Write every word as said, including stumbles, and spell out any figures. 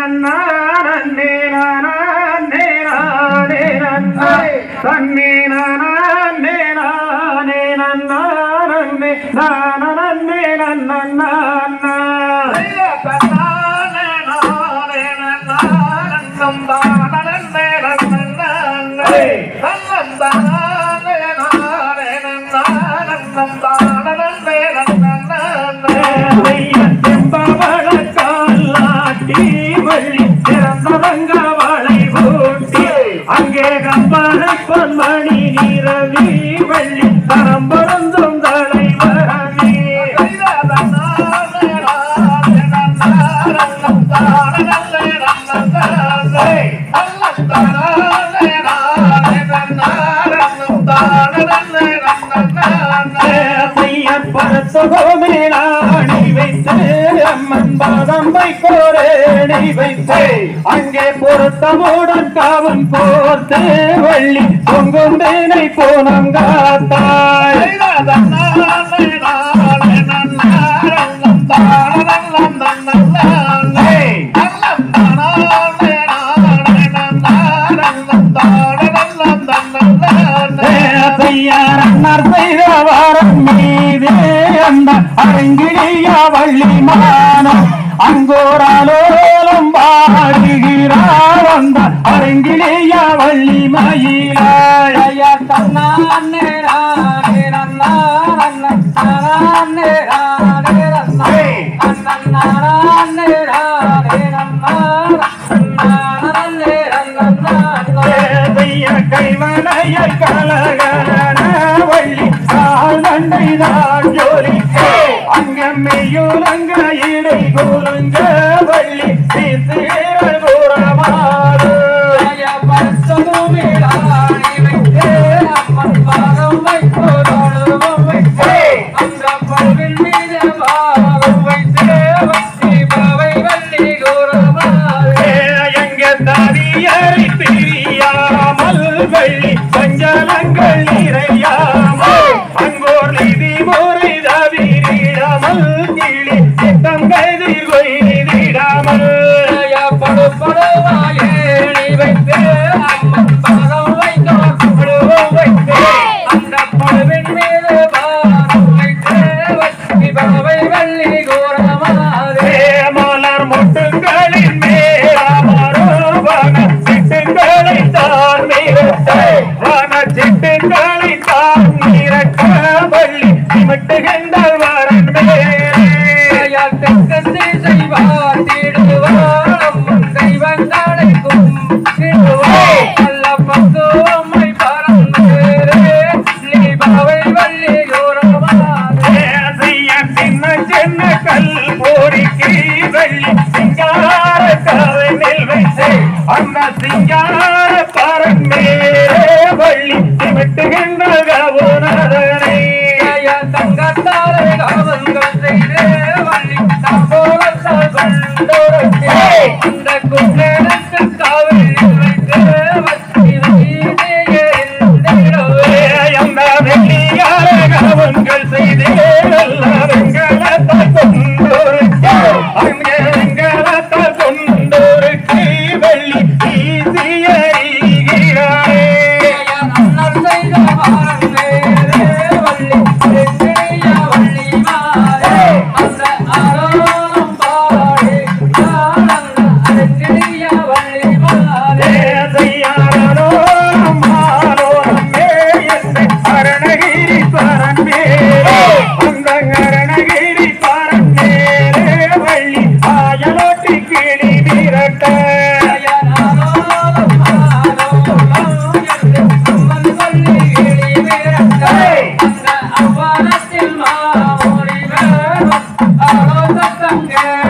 அங்கே கம்பனை பொன்மணி நீரவி வெள்ளி தரம் பொருந்தும் தலைவரவி பரசுகோமேலாணி வைத்து அம்மன் பாதம் வைக்கோரேணி வைத்து அங்கே பொருத்தமுடன் காவன் போர்த்து வள்ளி பொங்கும் தேனை போனம் காத்தாய் அரங்கிலியா வள்ளி மானம் அங்கோராலோலம் பாடுகிறார் அந்த அரங்கிலியா வள்ளி மயிலாய தன்னானே ரானே நன்னா நன்னா நானே ரானே நன்னா நன்னா நானே ரானே நன்னா நானே நன்னா தேய கைவனைய கலகன வள்ளி சால் நண்டை நான் ஜோலி அங்கம்மையுலங்க இடை கூறுங்க வள்ளி சீசீரல் கூறமாறு பரசுமேலாணி வைத்தே அம்மன் பாதம் வைக்கோரோடும் வைத்தே அந்த பல்வின் மீது பாதம் வைத்தே வச்சி பாவை வள்ளி கூறமாறு எங்க தாதியரை பிரியாமல் வள்ளி சஞ்சலங்கள் நிறையாமல் அங்கோர் நிதி முறை தவிரிடாமல் கிளி சித்தங்கைதில் கொய்திடாமல் படுபடுவாயே வைத்தே அம்மன் பாதம் வைத்தோம் வைத்தே அந்த படுவின் மீது பாதம் வைத்தே வச்சி பாவை வள்ளி கூறமாறு மலர் மொட்டுகளின் மேலாமரோ வன சிட்டுகளை தான் மீறட்டே வன சிட்டுகளை தான் மீறட்ட வள்ளி சிமிட்டுகின்ற வரன் மேல் தெற்கத்தை செய்வார் தீடுவார் தெய்வங்களைக்கும் நல்ல பக்குவமை பறந்தேரே நீ பாவை வள்ளி கூறமாறு சின்ன சின்ன கல் போரிக்கு வெள்ளி சிங்கார கவனில் வைத்து அந்த சிங்கார பரன் மேலே வள்ளி சிமிட்டுகின்ற கவுனதனை தங்கத்தாரை கவன்கள் செய்தே வள்ளி தம்போலத்தால் கொண்டோரத்தே அந்த குன்னேனத்து காவிரில் வைத்தே வச்சி வீதியே இருந்திடவே அந்த வெள்ளியார கவன்கள் செய்தே நல்ல வெங்கலத்தால் கொண்டோருக்கு அங்கே வெங்கலத்தால் கொண்டோருக்கு வெள்ளி ஈசிய ஈகிறாரே அண்ணன் செய்த மாறே வள்ளி Yeah.